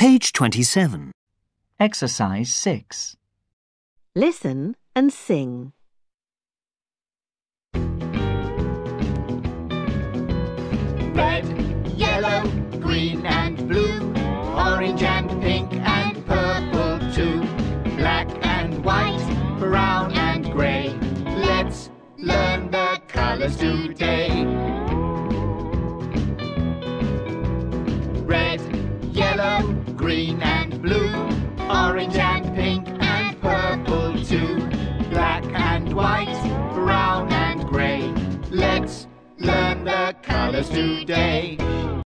Page 27. Exercise 6. Listen and sing. Red, yellow, green and blue, orange and pink and purple too, black and white, brown and grey. Let's learn the colours today. Red, yellow, green and blue, orange and pink and purple too, black and white, brown and grey. Let's learn the colours today.